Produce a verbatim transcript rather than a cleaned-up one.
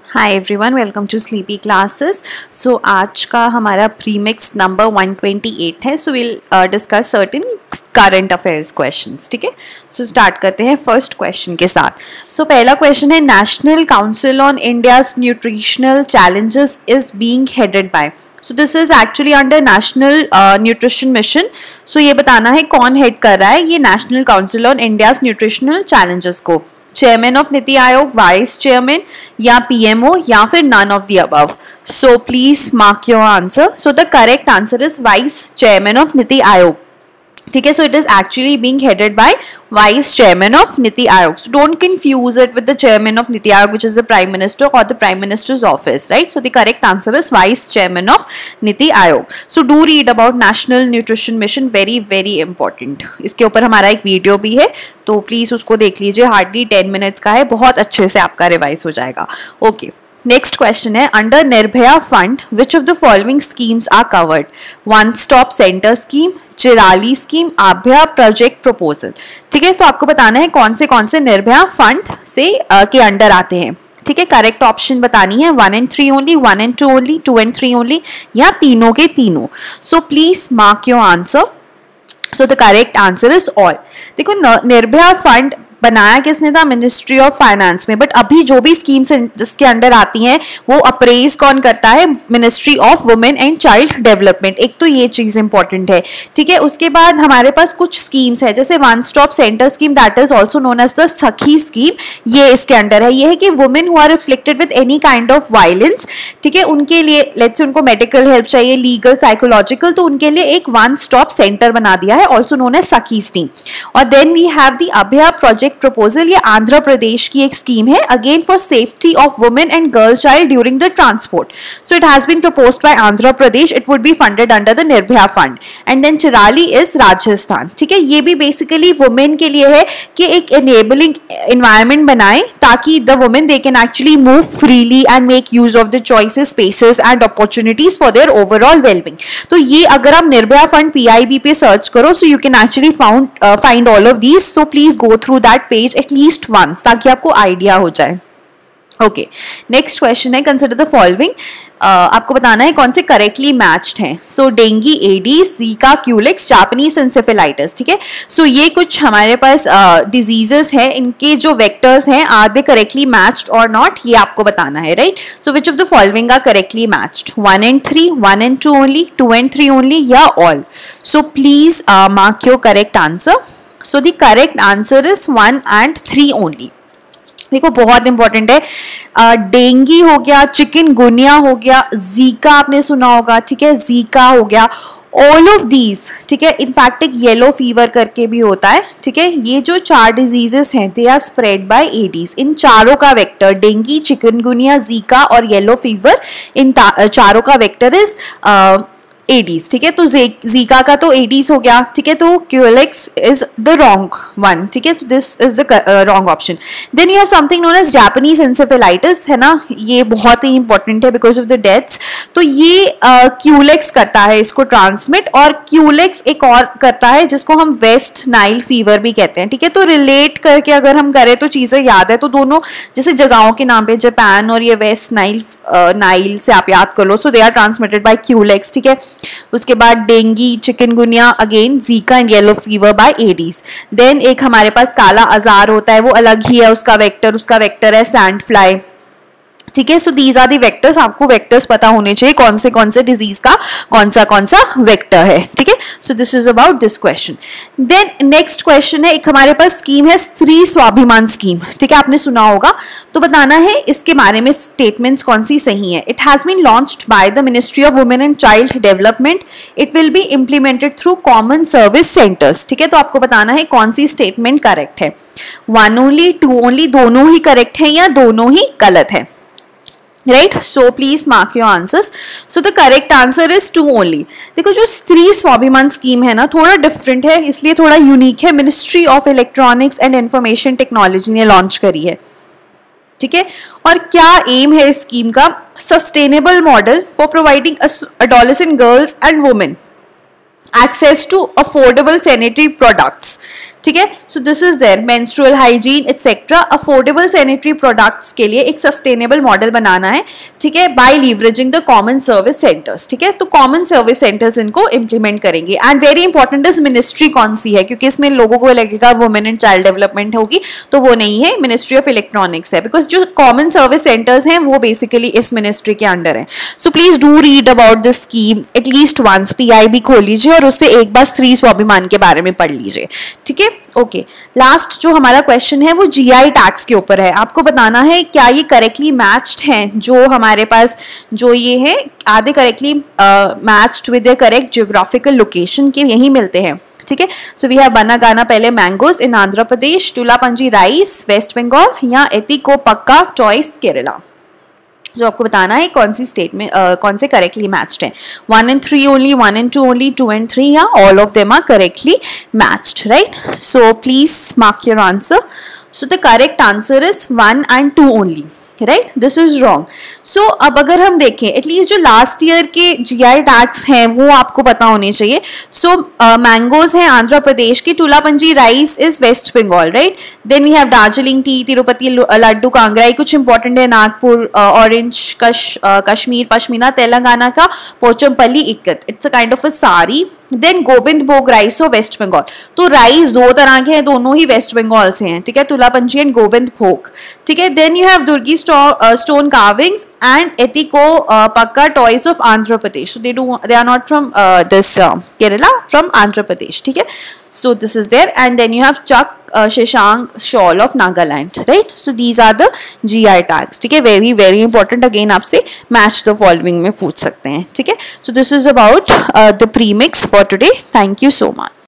Hi everyone, welcome to Sleepy Classes. So आज का हमारा premix number one twenty eight है। So will discuss certain current affairs questions. ठीक है, so start करते हैं फर्स्ट क्वेश्चन के साथ। सो so, पहला क्वेश्चन है, national council on India's nutritional challenges is being headed by. So this is actually under national nutrition mission. So ये बताना है कौन हेड कर रहा है ये national council on India's nutritional challenges को। Chairman of NITI Aayog, vice chairman या पीएमओ या फिर none of the above. So please mark your answer. So the correct answer is vice chairman of NITI Aayog. ठीक है, so it is actually being headed by vice chairman of NITI Aayog. So don't confuse it with the chairman of Niti Aayog, which is the prime minister or the prime minister's office, right? So the correct answer is vice chairman of Niti Aayog. So do read about National Nutrition Mission, very very important. इसके ऊपर हमारा एक video भी है, तो please उसको देख लीजिए. हार्डली टेन मिनट्स का है, बहुत अच्छे से आपका रिवाइज हो जाएगा. ओके, नेक्स्ट क्वेश्चन है, under Nirbhaya fund which of the following schemes are covered? One stop centre scheme, Chirali scheme, Abhaya project proposal. ठीक है, तो आपको बताना है कौन से कौन से निर्भया फंड से uh, के अंडर आते हैं. ठीक है, करेक्ट ऑप्शन बतानी है, one and three only, one and two only, two and three only, या तीनों के तीनों. So please mark your answer. So the correct answer is all. देखो, निर्भया फंड बनाया किसने था? मिनिस्ट्री ऑफ फाइनेंस में. बट अभी जो भी स्कीम्स जिसके अंडर आती हैं वो अप्रेज कौन करता है? Ministry of women and child development. एक तो ये चीज इंपॉर्टेंट है. ठीक है, उसके बाद हमारे पास कुछ स्कीम्स है, जैसे one stop centre scheme, that is also known as the Sakhi scheme. ये इसके अंडर है. ये है कि women who are afflicted with any kind of violence, ठीक है, उनके लिए, लेट्स से उनको मेडिकल हेल्प चाहिए, लीगल, साइकोलॉजिकल, तो उनके लिए एक वन स्टॉप सेंटर बना दिया है, also known as Sakhi scheme. और then we have the Abhaya project proposal. ये आंध्र प्रदेश की एक स्कीम है, again for safety of women and girl child during the transport. So it has been proposed by Andhra Pradesh. It would be funded under the Nirbhaya fund. And then Chirali is Rajasthan. ठीक है, ये भी basically women के लिए है कि एक एनेबलिंग एनवायरमेंट बनाए ताकि the women they can actually move freely and make use of the choices, spaces and opportunities for their overall wellbeing. तो ये अगर आप निर्भया फंड पीआईबी पे सर्च करो, so you can actually found find all of these. So please go through that page at least once, ताकि आपको idea हो जाए. ओके, नेक्स्ट क्वेश्चन है, कंसिडर द फॉलोइंग. आपको बताना है कौन से करेक्टली मैच्ड हैं. So dengue, Aedes, Zika, Culex, Japanese encephalitis. ठीक है, सो ये कुछ हमारे पास डिजीजेस uh, हैं, इनके जो वेक्टर्स हैं, आर दे करेक्टली मैच्ड और नॉट, ये आपको बताना है. Right, so which of the following are correctly matched? One and three, one and two only, two and three only, या all? So please mark your correct answer. So the correct answer is one and three only. देखो, बहुत important है. Dinghy हो गया, chikungunya हो गया, Zika आपने सुना होगा, ठीक है, जीका हो गया, ऑल ऑफ दीज. ठीक है, इनफैक्ट एक येलो फीवर करके भी होता है. ठीक है, ये जो चार डिजीजेस हैं, they are spread by Aedes. इन चारों का वेक्टर, डेंगी, चिकनगुनिया, जीका और येलो फीवर, इन चारों का वेक्टर इज एडीज. ठीक है, तो जीका का तो एडीज हो गया. ठीक है, तो Culex is the wrong one. ठीक है, तो this is the wrong option. Then you have something known as Japanese encephalitis, है ना, ये बहुत ही इंपॉर्टेंट है बिकॉज ऑफ द डेथ्स. तो ये क्यूलिक्स uh, करता है इसको ट्रांसमिट, और क्यूलिक्स एक और करता है जिसको हम वेस्ट नाइल फीवर भी कहते हैं. ठीक है, तो रिलेट करके अगर हम करें तो चीजें याद है, तो दोनों जैसे जगहों के नाम पे जापान और ये वेस्ट नाइल नाइल से आप याद कर लो. So they are transmitted by Culex. ठीक है, उसके बाद dengue, chikungunya, again Zika and yellow fever by Aedes. Then एक हमारे पास काला आजार होता है, वो अलग ही है, उसका वेक्टर उसका वेक्टर है सैंड फ्लाई. ठीक है, so these are the vectors. आपको वेक्टर्स पता होने चाहिए कौन से कौन से डिजीज का कौन सा कौन सा वेक्टर है. ठीक है, so this is about this question. Then next question है, एक हमारे पास स्कीम है स्त्री स्वाभिमान स्कीम. ठीक है, आपने सुना होगा, तो बताना है इसके बारे में स्टेटमेंट्स कौन सी सही है. It has been launched by the ministry of women and child development. It will be implemented through common service centres. ठीक है, तो आपको बताना है कौन सी स्टेटमेंट करेक्ट है. वन ओनली, टू ओनली, दोनों ही करेक्ट है या दोनों ही गलत है? Right, so please mark your answers. So the correct answer is two only. देखो, जो स्त्री स्वाभिमान स्कीम है ना, थोड़ा डिफरेंट है, इसलिए थोड़ा यूनिक है. Ministry of electronics and information technology ने लॉन्च करी है. ठीक है, और क्या एम है इस स्कीम का? Sustainable model for providing adolescent girls and women access to affordable sanitary products. ठीक है। So this is their menstrual hygiene etcetera. Affordable sanitary products के लिए एक सस्टेनेबल मॉडल बनाना है, ठीक है, by leveraging the common service centres, ठीक है। तो कॉमन सर्विस सेंटर्स इनको इंप्लीमेंट करेंगे। And very important is ministry कौन सी है, क्योंकि इसमें लोगों को लगेगा वुमेन एंड चाइल्ड डेवलपमेंट होगी, तो वो नहीं है, मिनिस्ट्री ऑफ इलेक्ट्रॉनिक्स है, बिकॉज जो कॉमन सर्विस सेंटर्स हैं वो बेसिकली इस मिनिस्ट्री के अंडर है। So please do read about this scheme at least once, PIB खोल लीजिए और उससे एक बार स्त्री स्वाभिमान के बारे में पढ़ लीजिए, ठीक है। ओके, लास्ट जो हमारा क्वेश्चन है वो जीआई टैक्स के ऊपर है। आपको बताना है क्या ये करेक्टली मैच्ड हैं, जो हमारे पास जो ये है आधे correctly matched with the correct geographical location के यही मिलते हैं, ठीक है। सो वी हैव बनागाना पहले mangoes in Andhra Pradesh, Tulaipanji rice West Bengal, या एतिको पक्का चॉइस केरला। जो आपको बताना है कौन सी स्टेट में uh, कौन से करेक्टली मैच्ड हैं। One and three only, one and two only, two and three, या all of them are correctly matched, right. So please mark your answer. So the correct answer is one and two only, right, this is wrong. So अब अगर हम देखें at least जो last year के GI tags हैं वो आपको पता होने चाहिए। सो मैंगोज हैं आंध्र प्रदेश की, Tulaipanji rice is West Bengal, right. Then we have Darjeeling tea, Tirupati laddu कांगराई कुछ इंपॉर्टेंट है, नागपुर ऑरेंज, कश कश्मीर पश्मीना, तेलंगाना का Pochampally ikat, it's a kind of a sari. Then Govind Bhog rice of waste Bengal, तो राइस दो तरह के हैं, दोनों ही वेस्ट बंगाल से हैं, ठीक है, तुलापंजी एंड गोविंद भोग, ठीक है। Then you have Durgi stone carvings and Etikoppaka toys of Andhra Pradesh, they do they are not from this Kerala, from Andhra Pradesh, ठीक है। So this is there, and then you have Chak uh, Shashank shawl of Nagaland, right? So these are the G I tags, ठीक है, very very important। again आपसे match the following में पूछ सकते हैं, ठीक है। So this is about uh, the premix for today. Thank you so much.